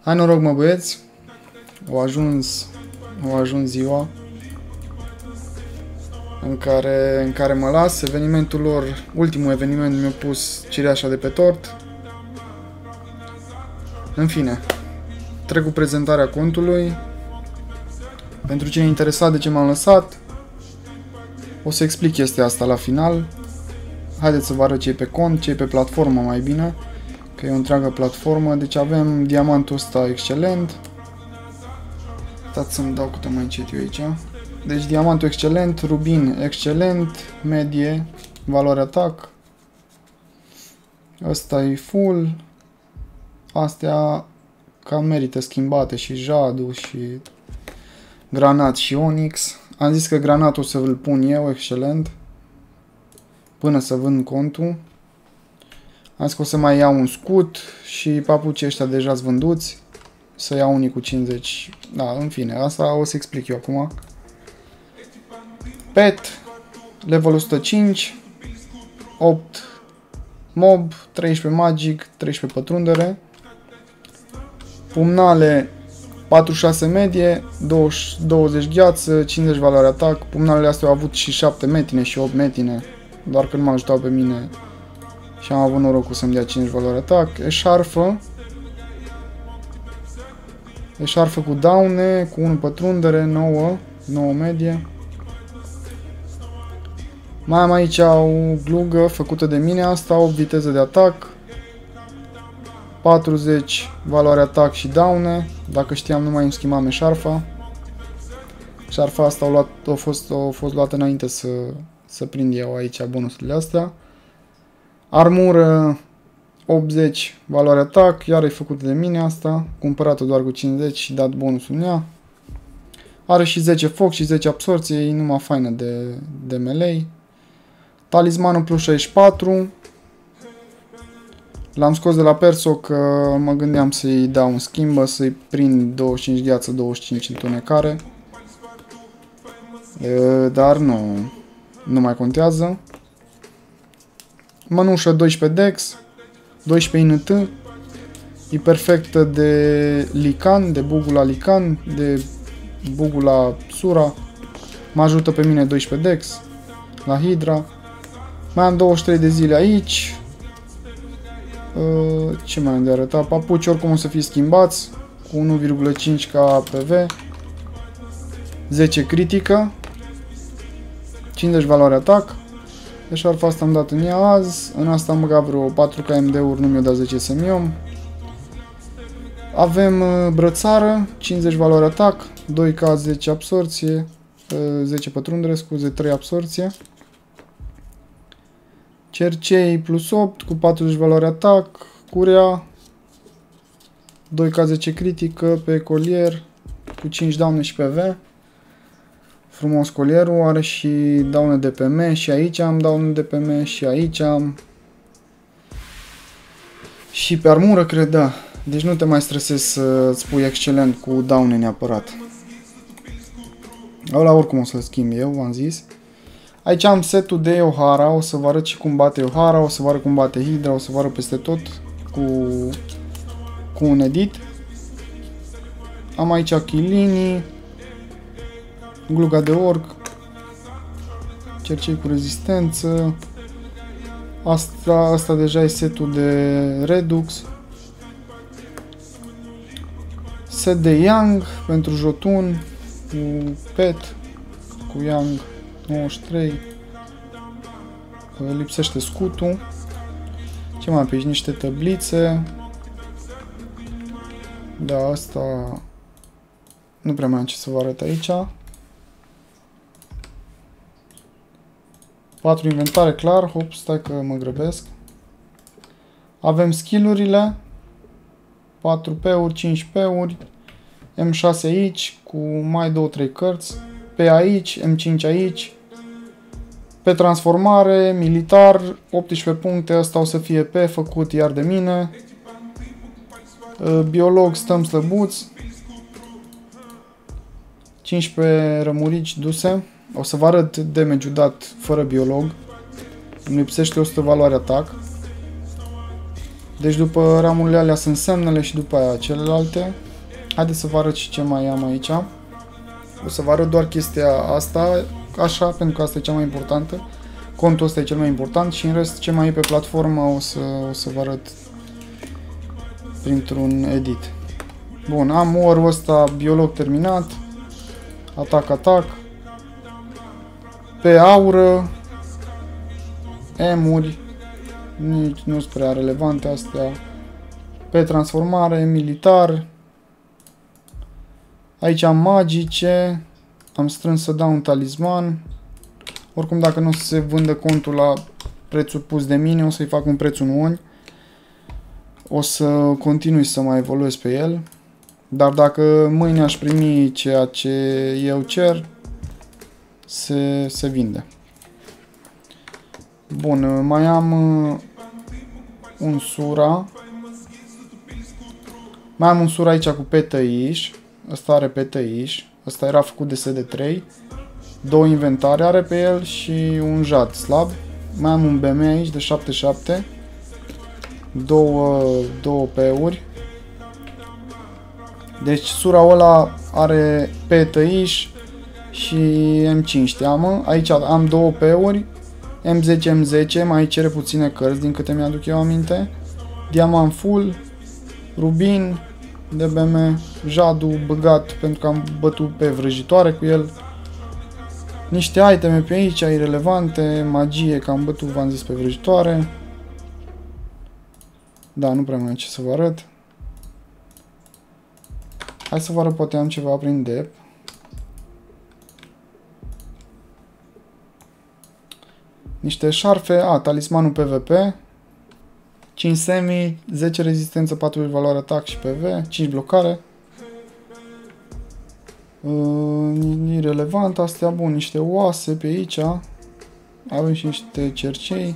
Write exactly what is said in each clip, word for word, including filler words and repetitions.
Hai noroc, mă băieți. O ajuns, o ajuns ziua în care, în care mă las. Evenimentul lor, ultimul eveniment mi-a pus cireașa de pe tort. În fine, trec cu prezentarea contului. Pentru cine e interesat de ce m-am lăsat, o să explic chestia asta la final. Haideți să vă arăt ce e pe cont, ce e pe platformă mai bine, că e o întreagă platformă. Deci avem diamantul ăsta excelent. Stați să-mi dau câte mai încet eu aici. Deci diamantul excelent, rubin excelent, medie, valoare atac. Ăsta e full. Astea cam merită schimbate, și jadul și granat și onyx. Am zis că granatul o să îl pun eu, excelent, până să vând contul. Am zis că o să mai iau un scut și papucii ăștia deja sunt vânduți. Să iau unii cu cincizeci. Da, în fine, asta o să explic eu acum. Pet, level o sută cinci, opt mob, treisprezece magic, treisprezece pătrundere. Pumnale patruzeci și șase medie, douăzeci, douăzeci gheață, cincizeci valoare atac. Pumnalele astea au avut și șapte metine și opt metine, doar că nu mă ajutau pe mine și am avut norocul să-mi dea cincizeci valoare atac. Eșarfă. Eșarfă cu daune, cu unu pătrundere, nouă, nouă medie. Mai am aici o glugă făcută de mine, asta, opt viteză de atac, patruzeci valoare atac și daune. Dacă știam, nu mai îmi schimbam eșarfa. Eșarfa asta a, luat, a, fost, a fost luată înainte să, să prind eu aici bonusurile astea. Armură optzeci valoare atac, iar e făcută de mine asta, cumpărată doar cu cincizeci și dat bonusul în ea. Are și zece foc și zece absorție, e numai faină de, de melee. Talismanul plus șaizeci și patru. L-am scos de la perso că mă gândeam să-i dau un schimbă, să-i prind douăzeci și cinci gheață, douăzeci și cinci întunecare. E, dar nu, nu mai contează. Mănușă doisprezece dex, doisprezece I N T. E perfectă de lican, de bugul la lican, de bugul la sura. Mă ajută pe mine doisprezece dex, la hidra. Mai am douăzeci și trei de zile aici. Uh, ce mai am de arătat? Papuci oricum o să fie schimbați cu unu virgulă cinci K P V, zece critică, cincizeci valoare atac. Eșarfa asta am dat în ea azi. În asta am băgat vreo patru K M D-uri, nu mi-o dat zece semiom. Avem uh, brățară, cincizeci valoare atac, doi K zece absorție, uh, zece pătrundere, scuze, trei absorție. Cercei plus opt cu patruzeci valoare atac, curea, doi K zece critică pe colier cu cinci daune și P V. Frumos colierul, are și daune de P M, și aici am daune de P M, și aici am. Și pe armură, cred, da. Deci nu te mai stresezi să-ți pui excelent cu daune neapărat. Ăla oricum o să-l schimb eu, v-am zis. Aici am setul de Ohara, o să vă arăt și cum bate Ohara, o să vă arăt cum bate Hydra, o să vă arăt peste tot cu, cu un edit. Am aici chilinii, gluga de orc, cercei cu rezistență. Asta, asta deja e setul de Redux. Set de Yang pentru Jotun cu pet, cu Yang nouăzeci și trei. Lipsește scutul. Ce mai am pe aici? Niște tăblițe. Da, asta nu prea mai am ce să vă arăt aici. patru inventare, clar. Hop, stai că mă grăbesc. Avem skill-urile. patru P-uri, cinci P-uri. M șase aici cu mai două trei cărți. P aici, M cinci aici. Pe transformare, militar, optsprezece puncte, asta o să fie P făcut iar de mine. Biolog, stăm slăbuți. cincisprezece rămurici duse. O să vă arăt damage-ul dat fără biolog. Îmi lipsește o sută valoare atac. Deci după ramurile alea sunt semnele și după aia celelalte. Haideți să vă arăt și ce mai am aici. O să vă arăt doar chestia asta, așa, pentru că asta e cea mai importantă. Contul ăsta e cel mai important și în rest ce mai e pe platformă o să, o să vă arăt printr-un edit. Bun, am orul ăsta biolog terminat. Atac, atac. Pe aură. M-uri. Nici nu sunt prea relevante astea. Pe transformare, militar. Aici am magice. Am strâns să dau un talisman. Oricum dacă nu se vândă contul la prețul pus de mine, o să-i fac un preț în oni. O să continui să mai evoluez pe el. Dar dacă mâine aș primi ceea ce eu cer, se, se vinde. Bun, mai am un sura. Mai am un sura aici cu petăiș. Ăsta are petăiș. Ăsta era făcut de S D trei. Două inventare are pe el și un jad slab. Mai am un B M aici de șapte șapte. Două, două P-uri. Deci sura ăla are petăiș și M cinci teamă. Aici am două P-uri. M zece M zece, mai cere puține cărți din câte mi-aduc eu aminte. Diamant full, rubin, D B M, jadul băgat pentru că am bătut pe vrăjitoare cu el. Niște iteme pe aici irelevante, magie că am bătut, v-am zis, pe vrăjitoare. Da, nu prea mai am ce să vă arăt. Hai să vă arăt, poate am ceva prin dep. Niște șarfe, a, talismanul P V P, cinci semi, zece rezistență, patru valoare atac și P V, cinci blocare. Uh, irelevant, astea, bun, niște oase pe aici. Avem și niște cercei.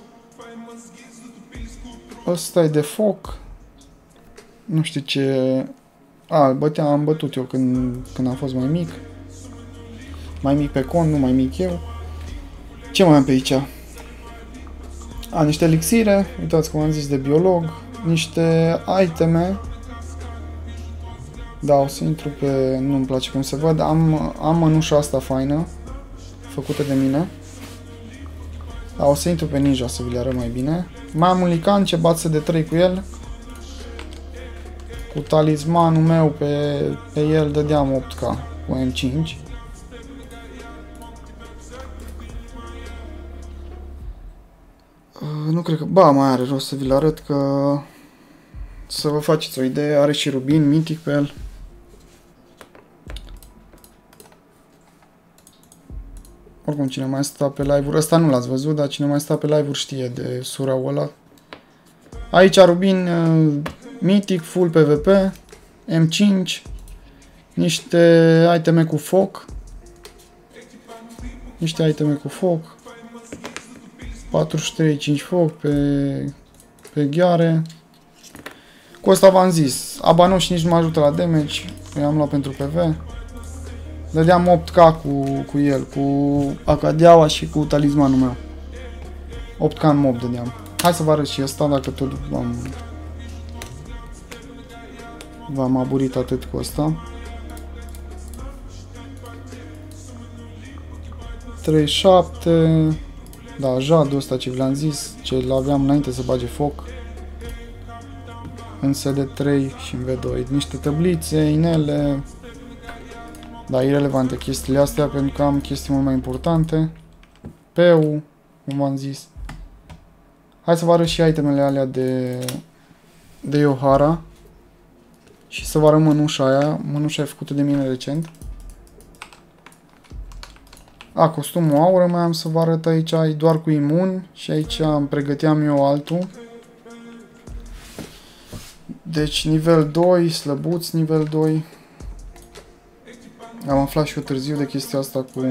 Ăsta e de foc. Nu știu ce... A, băteam, am bătut eu când, când am fost mai mic. Mai mic pe cont, nu mai mic eu. Ce mai am pe aici? A, niște elixire, uitați cum am zis, de biolog. Niște iteme. Da, o să intru pe... nu-mi place cum se văd. Am, am mănușa asta faină, făcută de mine. Da, o să intru pe ninja să vi le arăt mai bine. Mai am un lican, ce bat S D trei cu el. Cu talismanul meu pe, pe el dădeam opt K cu M cinci. Nu cred că... Ba, mai are rost să vi-l arăt, că... Să vă faceți o idee, are și rubin mitic pe el. Oricum, cine mai sta pe live-uri, ăsta nu l-ați văzut, dar cine mai sta pe live-uri știe de sura-ul ăla. Aici rubin uh, mitic, full P V P, M cinci, niște iteme cu foc. Niște iteme cu foc. patruzeci și trei, cinci foc pe, pe gheare. Cu asta v-am zis, Abanoș nici nu mă ajută la damage, i-am luat pentru P V. Dădeam opt K cu, cu el, cu Acadeaua și cu talismanul meu. opt K în mob dădeam. Hai să vă arăt și ăsta, dacă tot v-am v-am aburit atât cu ăsta. treizeci și șapte. Da, jadul ăsta ce v-am zis, ce l-aveam înainte să bage foc. În S D trei și în V doi. Niște tablițe, inele. Da, irelevante chestiile astea, pentru că am chestii mult mai importante. P-ul, cum v-am zis. Hai să vă arăt și itemele alea de, de Yohara. Și să vă arăt mănușa aia. Mănușa e făcută de mine recent. A, costumul aură mai am să vă arăt aici. E doar cu imun. Și aici îmi pregăteam eu altul. Deci nivel doi, slăbuț nivel doi. Am aflat și eu târziu de chestia asta cu...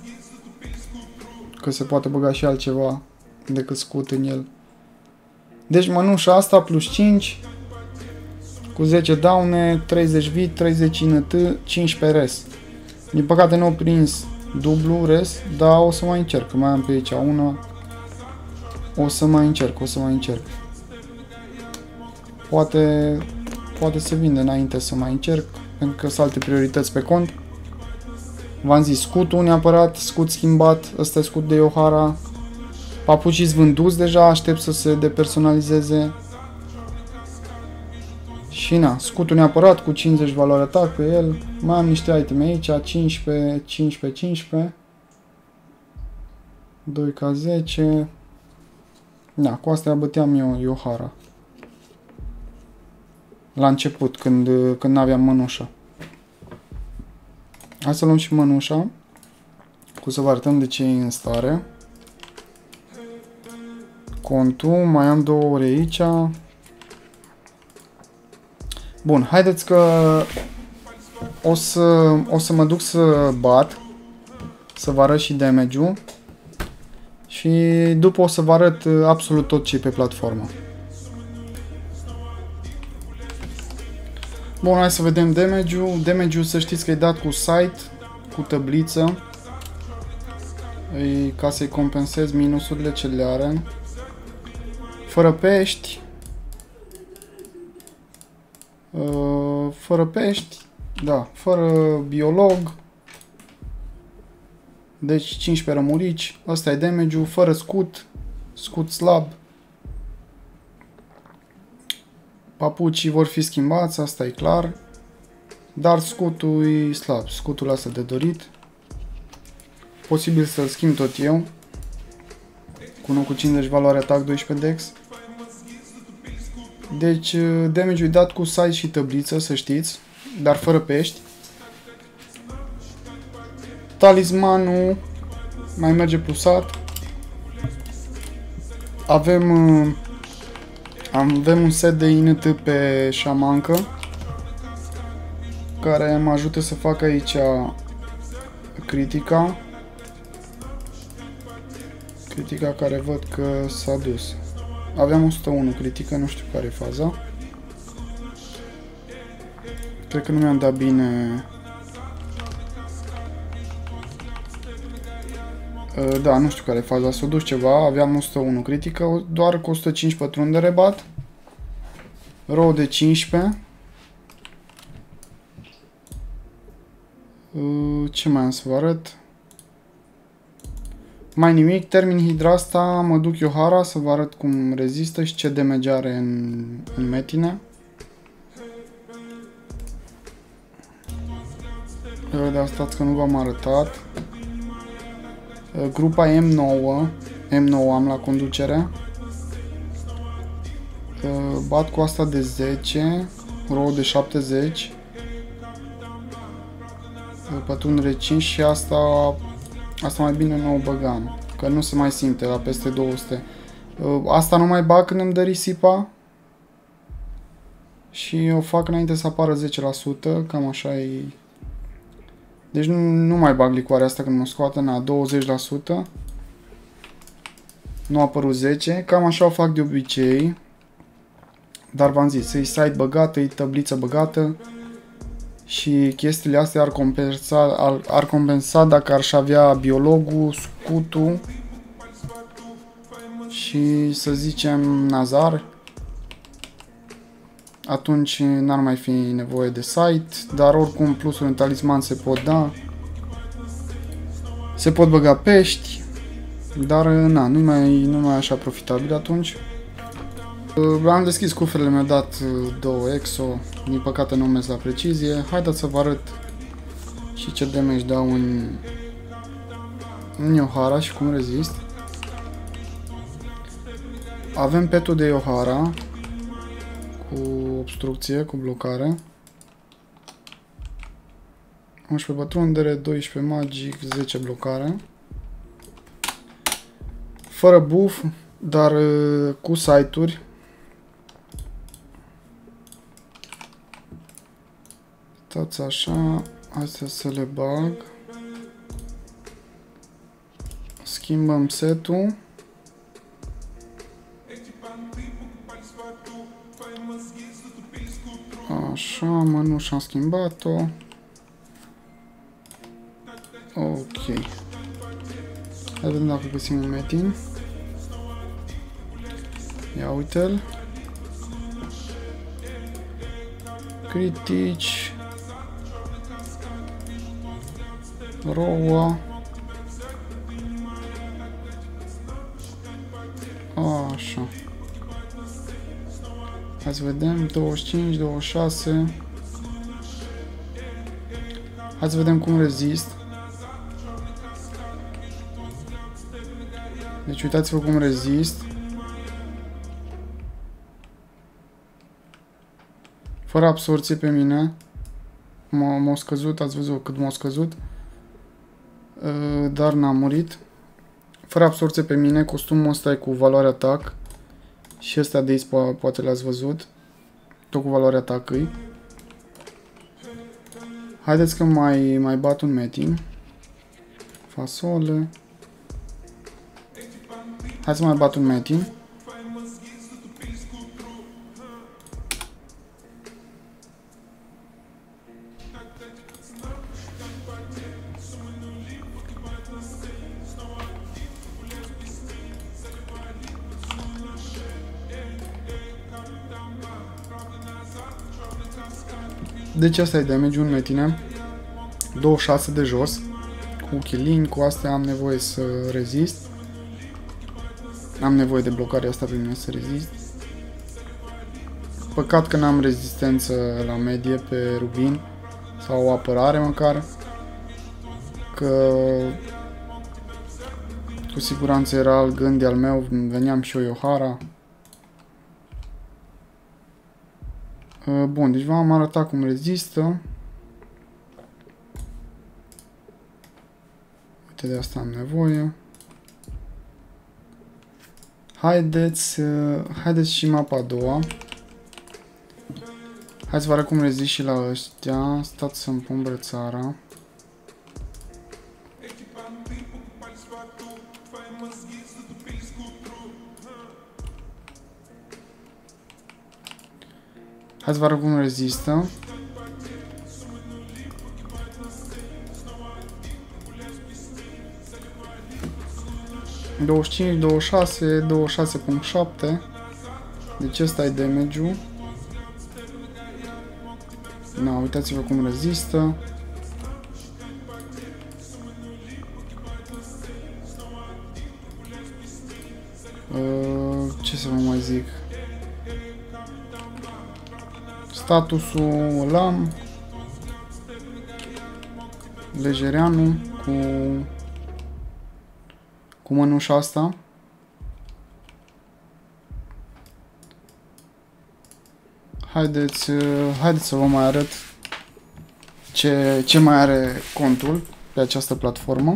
că se poate băga și altceva decât scut în el. Deci mănușa asta plus cinci. Cu zece daune, treizeci vit, treizeci I N T, cincisprezece res. Din păcate nu au prins dublu res, dar o să mai încerc. Mai am pe aici una. O să mai încerc, o să mai încerc. Poate, poate se vinde înainte să mai încerc, pentru că sunt alte priorități pe cont. V-am zis, scutul neapărat, scut schimbat, ăsta e scut de Yohara. Papucii vânduți deja, aștept să se depersonalizeze. Și na, scutul neapărat cu cincizeci valoare atac pe el. Mai am niște iteme aici, cincisprezece, cincisprezece, cincisprezece. doi K zece. Da, cu astea băteam eu Yohara. La început, când, când n-aveam mănușa. Hai să luăm și mănușa. Cu să vă arătăm de ce e în stare. Contul, mai am două ore aici. Bun, haideți că o să, o să mă duc să bat. Să vă arăt și damage-ul. Și după o să vă arăt absolut tot ce e pe platformă. Bun, hai să vedem damage-ul. Damage-ul să știți că e dat cu site, cu tabliță. E ca să-i compensez minusurile ce le are. Fără pești. Fără pești. Da, fără biolog. Deci cincisprezece rămurici. Asta e damage-ul. Fără scut. Scut slab. Papucii vor fi schimbați, asta e clar. Dar scutul e slab. Scutul lasă de dorit. Posibil să-l schimb tot eu. Cu unu cu cincizeci valoare atac, doisprezece dex. Deci damage-ul e dat cu size și tabliță, să știți. Dar fără pești. Talismanul mai merge plusat. Avem avem un set de I N T pe șamancă care mă ajută să fac aici critica. Critica care văd că s-a dus. Aveam o sută unu critică, nu știu care e faza. Cred că nu mi-am dat bine. Da, nu știu care e faza, s-a dus ceva, aveam o sută unu critică, doar cu o sută cinci pătrundere bat. Row de cincisprezece. Ce mai am să vă arăt? Mai nimic, termin hidrasta, mă duc Yohara să vă arăt cum rezistă și ce damage are în, în metine. Dar stați că nu v-am arătat. Grupa M nouă, M nouă am la conducere. Bat cu asta de zece, row de șaptezeci. Pătrundere cinci și asta, asta mai bine nu o băgam, că nu se mai simte la peste două sute. Asta nu mai bag când îmi dă risipa. Și o fac înainte să apară zece la sută, cam așa e. Deci nu, nu mai bag licoarea asta când mă scoată, na, douăzeci la sută. Nu a apărut zece, cam așa o fac de obicei. Dar v-am zis, e site băgată, e tabliță băgată. Și chestiile astea ar compensa, ar, ar compensa dacă ar avea biologul, scutul și să zicem Nazar. Atunci n-ar mai fi nevoie de site, dar oricum plusul în talisman se pot da. Se pot băga pești, dar na, nu mai, nu mai așa profitabil atunci. Am deschis cufrele, mi-a dat două exo, din păcate nu mers la precizie. Haideți să vă arăt și ce damage dau în, în Yohara și cum rezist. Avem petul de Yohara cu obstrucție, cu blocare. unsprezece pătrundere, doisprezece magic, zece blocare. Fără buff, dar cu site-uri. Stați așa, astea să le bag. Schimbăm setul. Așa, mănușa am schimbat-o. Ok. Hai vedem dacă găsim un metin. Ia uite-l. critici, roua, așa, hai să vedem, douăzeci și cinci, douăzeci și șase, hai să vedem cum rezist. Deci uitați-vă cum rezist. Fără absorție pe mine. M-au scăzut, ați văzut cât m-au scăzut. Dar n-am murit. Fără absorție pe mine, costumul ăsta e cu valoare atac. Și ăsta de aici po poate l-ați văzut. Tot cu valoare atac îi. Haideți că mai, mai bat un meeting. Fasole. Hai să mai bat un meeting. Deci asta e damage-ul în metine. douăzeci și șase de jos. Cu killing, cu astea am nevoie să rezist. Am nevoie de blocarea asta pe mine să rezist. Păcat că n-am rezistență la medie pe Rubin. Sau o apărare măcar. Că cu siguranță era al gând al meu. Veneam și eu Iohara. Bun, deci v-am arătat cum rezistă. Uite, de asta am nevoie. Haideți, haideți și mapa a doua. Hai să vă arăt cum rezist și la ăștia. Stați să-mi pun brățara. Hai să vă arăt cum rezistă. douăzeci și cinci, douăzeci și șase, douăzeci și șase virgulă șapte. Deci ăsta e damage-ul. Na, uitați-vă cum rezistă. Uh, ce să vă mai zic? Statusul îl am. Lejereanu cu cu mănușa asta. Haideți, haideți să vă mai arăt ce, ce mai are contul pe această platformă.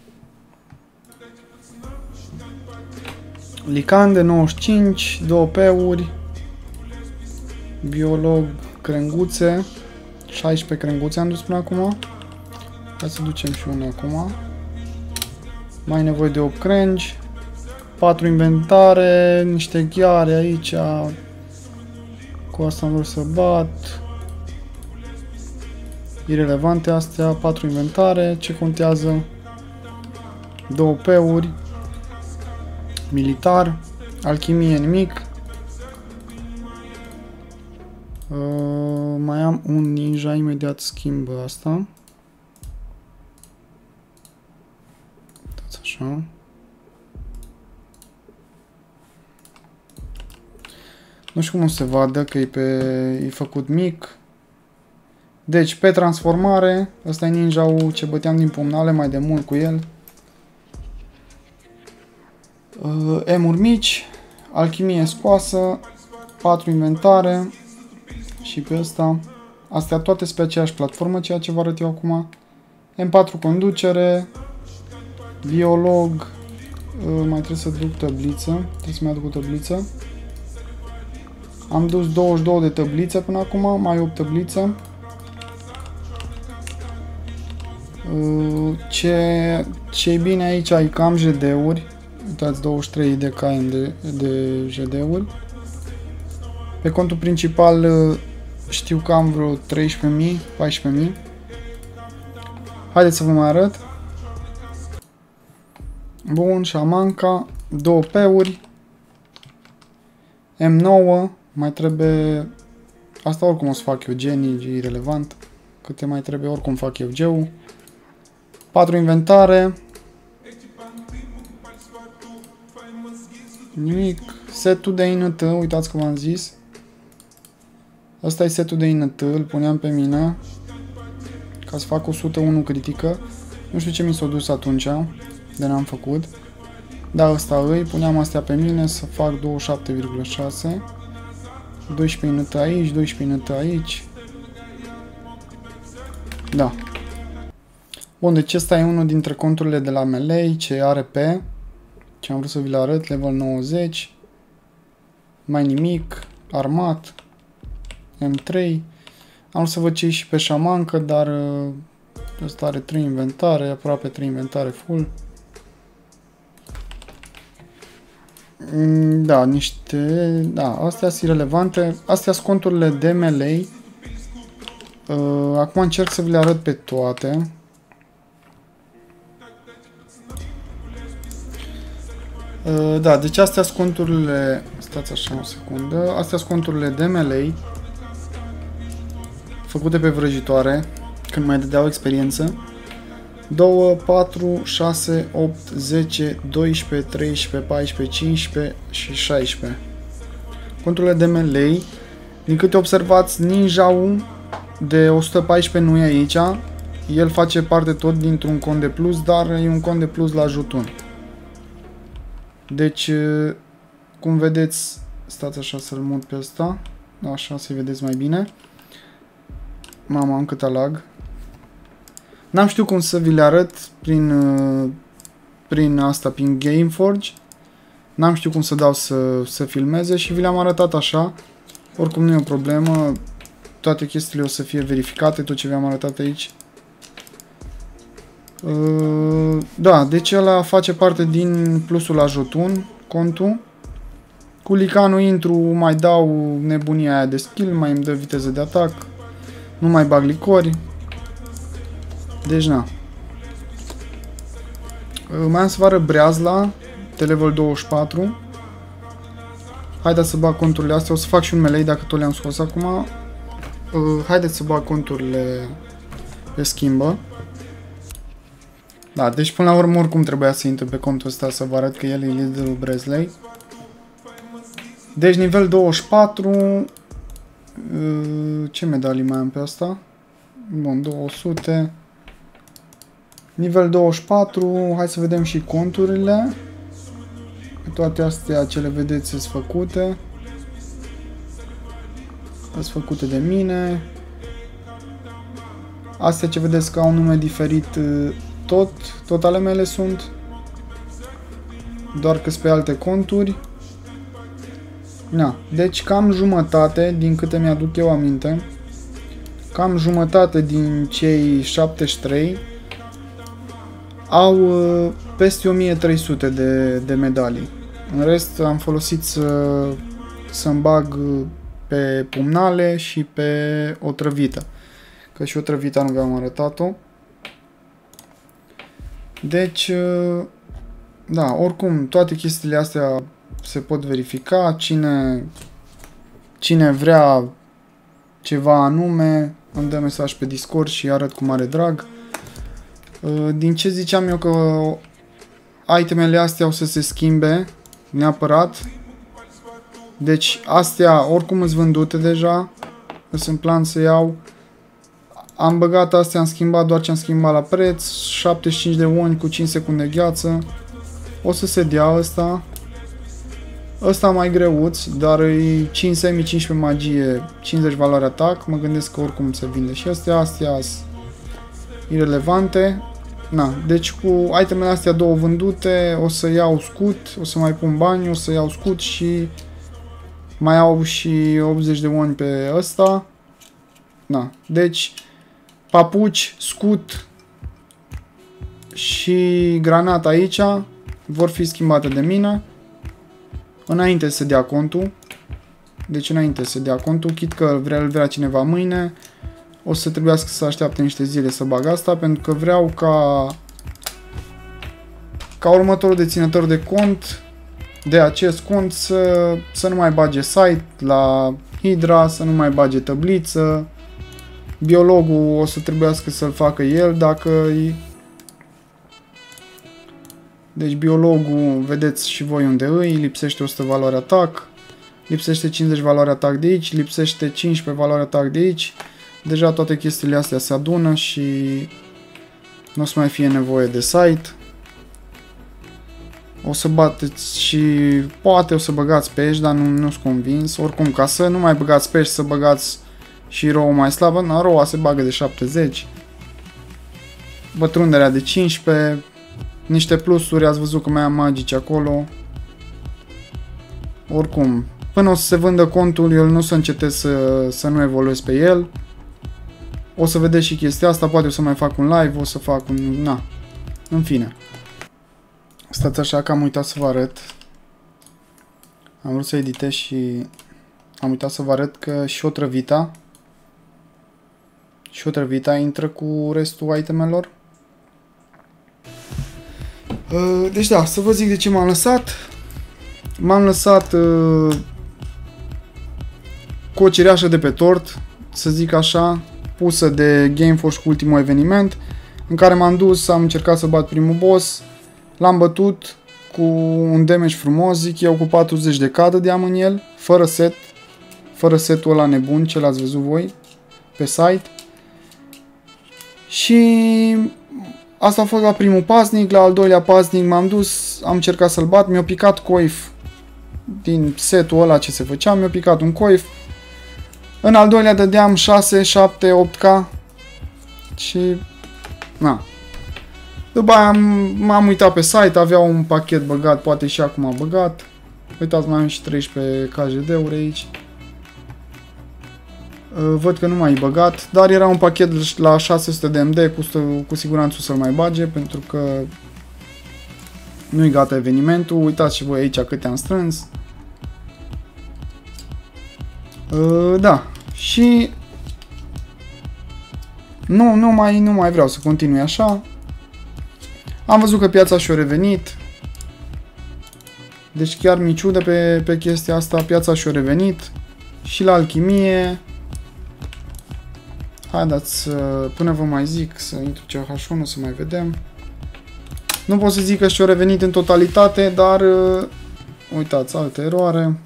Licande nouăzeci și cinci, două P-uri, biolog, crenguțe, șaisprezece crenguțe am dus până acum. Hai să ducem și una acum. Mai nevoie de opt crengi, patru inventare, niște ghiare aici. Cu asta am vrut să bat. Irelevante astea, patru inventare, ce contează? două P-uri, militar, alchimie nimic. Uh, mai am un ninja, imediat schimb asta. Uitați așa. Nu știu cum o să se vadă, că e, pe, e făcut mic. Deci, pe transformare, ăsta e ninja-ul ce băteam din pumnale mai de mult cu el. Uh, emuri mici, alchimie scoasă, patru inventare și pe ăsta. Astea toate sunt pe aceeași platformă, ceea ce vă arăt eu acum. M patru conducere, biolog, uh, mai trebuie să duc tăbliță, trebuie să mai aduc o tăbliță. Am dus douăzeci și două de tăblițe până acum, mai opt tăblițe. Ce, ce e bine aici e că am J D-uri. Uitați, douăzeci și trei de caini de, de J D-uri. Pe contul principal știu că am vreo treisprezece mii, paisprezece mii. Haideți să vă mai arăt. Bun, șamanca, două P-uri. M nouă, mai trebuie Asta oricum o să fac eu, genii, e irelevant. Câte mai trebuie, oricum fac eu geu. patru inventare. Nimic. Setul de I N T, uitați că v-am zis. Asta e setul de I N T, îl puneam pe mine. Ca să fac o sută unu critică. Nu știu ce mi s-a dus atunci, de n-am făcut. Da, ăsta îi, puneam astea pe mine să fac douăzeci și șapte virgulă șase. doisprezece I N T aici, doisprezece I N T aici. Da. Bun, deci ăsta e unul dintre conturile de la Melee, ce are pe... Ce am vrut să vi le arăt, level nouăzeci. Mai nimic, armat. M trei. Am vrut să văd ce e și pe șamancă, dar... Ăsta are trei inventare, aproape trei inventare full. Da, niște... Da, astea sunt irelevante. Astea sunt conturile de Melee. Acum încerc să vi le arăt pe toate. Da, deci astea sunt conturile... Stați așa o secundă. Astea sunt conturile de Melee. Făcute pe vrăjitoare. Când mai dădeau experiență. doi, patru, șase, opt, zece, doisprezece, treisprezece, paisprezece, cincisprezece și șaisprezece. Conturile de Melee. Din câte observați, Ninja-ul de o sută paisprezece nu e aici. El face parte tot dintr-un cont de plus, dar e un cont de plus la Jotun. Deci, cum vedeți, stați așa să-l mut pe ăsta. Așa, să-i vedeți mai bine. Mama, am cât lag. N-am știut cum să vi le arăt prin, prin asta, prin Gameforge. N-am știut cum să dau să, să filmeze și vi le-am arătat așa. Oricum nu e o problemă. Toate chestiile o să fie verificate, tot ce vi-am arătat aici. Uh, da, deci ăla face parte din plusul la Jotun, contul. Cu licanul intru, mai dau nebunia aia de skill, mai îmi dă viteză de atac. Nu mai bag licori. Deci na. Uh, mai am să vă arăt Breazla, de level douăzeci și patru. Haideți să bag conturile astea, o să fac și un Melee dacă tot le-am scos acum. Uh, haideți să bag conturile pe schimbă. Da, deci până la urmă oricum trebuia să intru pe contul ăsta să vă arăt că el e liderul Bresley. Deci nivel douăzeci și patru. Uh, ce medalii mai am pe asta? Bun, două sute. Nivel douăzeci și patru. Hai să vedem și conturile. Toate astea ce le vedeți sunt făcute. Sunt făcute de mine. Astea ce vedeți că au un nume diferit, tot, tot ale mele sunt. Doar că sunt pe alte conturi. Na, deci cam jumătate, din câte mi-aduc eu aminte, cam jumătate din cei șaptezeci și trei au peste o mie trei sute de, de medalii. În rest am folosit să, să-mi bag pe pumnale și pe otrăvită. Că și otrăvita nu v-am arătat-o. Deci, da, oricum, toate chestiile astea se pot verifica. Cine, cine vrea ceva anume, îmi dă mesaj pe Discord și arăt cu mare drag. Din ce ziceam eu că itemele astea o să se schimbe neapărat. Deci astea oricum sunt vândute deja. Sunt în plan să iau. Am băgat astea, am schimbat doar ce am schimbat la preț. șaptezeci și cinci de oni cu cinci secunde gheață. O să se dea ăsta. Ăsta mai greuț, dar e cinci semi, cincisprezece magie, cincizeci valoare atac. Mă gândesc că oricum se vinde și astea. Astea sunt irelevante. Na, deci cu itemele astea două vândute, o să iau scut, o să mai pun bani, o să iau scut și mai au și optzeci de oni pe ăsta. Na, deci papuci, scut și granat aici vor fi schimbate de mine înainte să dea contul. Deci înainte să dea contul, chit că vrea, îl vrea cineva mâine, o să trebuiască să așteaptă niște zile să bag asta, pentru că vreau ca ca următorul deținător de cont de acest cont să, să nu mai bage site la Hydra să nu mai bage tabliță. Biologul o să trebuiască să-l facă el dacă îi... Deci biologul, vedeți și voi unde îi, lipsește o sută valoare atac, lipsește cincizeci valoare atac de aici, lipsește cincisprezece valoare atac de aici. Deja toate chestiile astea se adună și nu o să mai fie nevoie de site. O să bateți și poate o să băgați pești, dar nu, nu sunt convins. Oricum, ca să nu mai băgați pești, să băgați și roa mai slabă. Na, roa se bagă de șaptezeci. Bătrunderea de cincisprezece. Niște plusuri, ați văzut că mai am magici acolo. Oricum, până o să se vândă contul, eu nu o să încetez să, să nu evoluez pe el. O să vedeți și chestia asta, poate o să mai fac un live, o să fac un... na, în fine. Stați așa că am uitat să vă arăt. Am vrut să editez și am uitat să vă arăt că și otrăvita și otrăvita intră cu restul itemelor. Deci da, să vă zic de ce m-am lăsat. M-am lăsat uh, cu o cireașă de pe tort, să zic așa, pusă de Gameforce cu ultimul eveniment, în care m-am dus, am încercat să bat primul boss, l-am bătut cu un damage frumos, zic eu, cu patruzeci de K dădeam în el, fără set, fără setul ăla nebun, ce l-ați văzut voi pe site. Și asta a fost la primul pasnic, la al doilea pasnic m-am dus, am încercat să-l bat, mi-a picat coif din setul ăla ce se făcea, mi-a picat un coif. În al doilea dădeam șase, șapte, opt K și na. După aia m-am uitat pe site, avea un pachet băgat, poate și acum a băgat. Uitați, mai am și treisprezece K J D-uri aici. Văd că nu mai e băgat, dar era un pachet la șase sute de M D, cu, cu siguranță o să-l mai bage, pentru că nu-i gata evenimentul. Uitați și voi aici câte am strâns. Da, și nu, nu, mai, nu mai vreau să continui așa. Am văzut că piața și-a revenit. Deci chiar mi ciudă pe, pe chestia asta, piața și-a revenit. Și la alchimie. Haideți, până vă mai zic, să intru C H unu, să mai vedem. Nu pot să zic că și-a revenit în totalitate, dar uitați, altă eroare.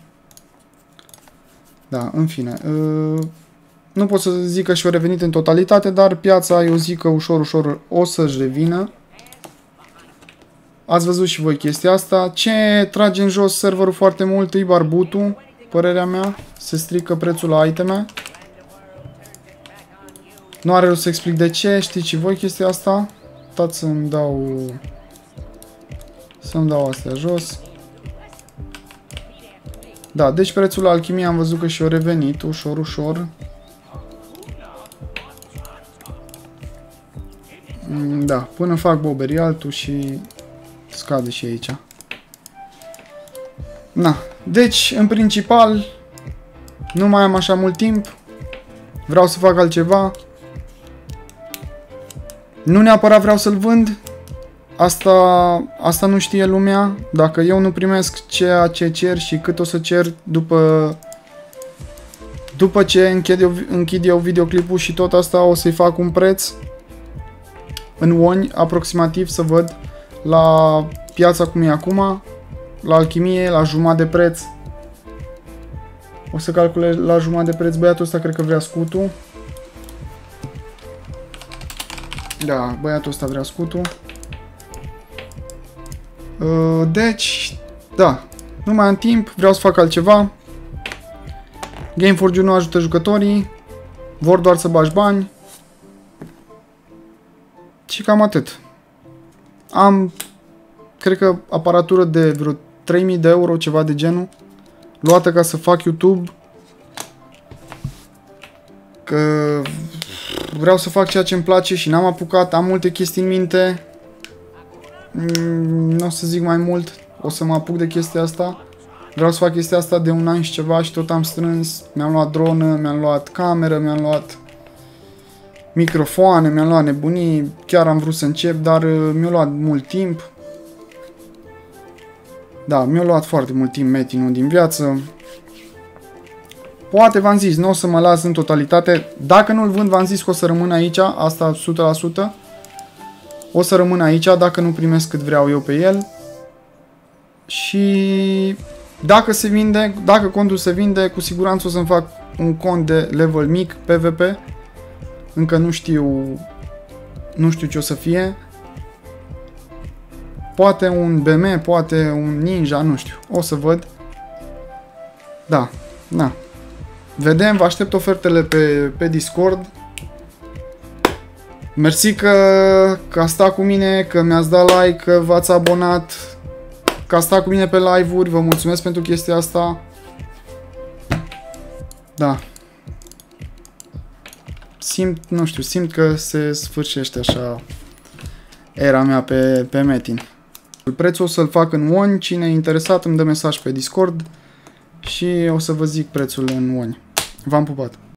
Da, în fine. Nu pot să zic că și-a revenit în totalitate, dar piața, eu zic că ușor, ușor o să-și revină. Ați văzut și voi chestia asta. Ce trage în jos serverul foarte mult e barbutul, părerea mea. Se strică prețul la iteme. Nu are rost să explic de ce, știți și voi chestia asta. Stați să-mi dau... Să-mi dau astea jos. Da, deci prețul la alchimie am văzut că și-a revenit ușor, ușor. Da, până fac boberii altul și scade și aici. Na, deci, în principal, nu mai am așa mult timp. Vreau să fac altceva. Nu neapărat vreau să-l vând. Asta, asta nu știe lumea. Dacă eu nu primesc ceea ce cer și cât o să cer după, după ce închid eu, închid eu videoclipul și tot asta, o să-i fac un preț în oni, aproximativ, să văd la piața cum e acum, la alchimie, la jumătate de preț. O să calculez la jumătate de preț. Băiatul ăsta cred că vrea scutul. Da, băiatul ăsta vrea scutul. Deci, da, nu mai am timp, vreau să fac altceva. Gameforge nu ajută jucătorii, vor doar să bagi bani. Și cam atât. Am, cred că, aparatură de vreo trei mii de euro, ceva de genul, luată ca să fac YouTube. Că vreau să fac ceea ce îmi place și n-am apucat, am multe chestii în minte. Nu o să zic mai mult, o să mă apuc de chestia asta. Vreau să fac chestia asta de un an și ceva și tot am strâns. Mi-am luat dronă, mi-am luat cameră, mi-am luat microfoane, mi-am luat nebunii. Chiar am vrut să încep, dar mi-a luat mult timp. Da, mi-a luat foarte mult timp meeting-ul din viață. Poate v-am zis, nu o să mă las în totalitate. Dacă nu-l vând, v-am zis că o să rămân aici, asta o sută la sută. O să rămân aici dacă nu primesc cât vreau eu pe el. Și dacă se vinde, dacă contul se vinde, cu siguranță o să-mi fac un cont de level mic, P V P. Încă nu știu, nu știu ce o să fie. Poate un B M, poate un Ninja, nu știu. O să văd. Da, da. Vedem, vă aștept ofertele pe, pe Discord. Mersi că, că a stat cu mine, că mi-ați dat like, că v-ați abonat, că a stat cu mine pe live-uri. Vă mulțumesc pentru chestia asta. Da. Simt, nu știu, simt că se sfârșește așa era mea pe, pe Metin. Prețul o să-l fac în won. Cine e interesat îmi dă mesaj pe Discord și o să vă zic prețul în won. V-am pupat!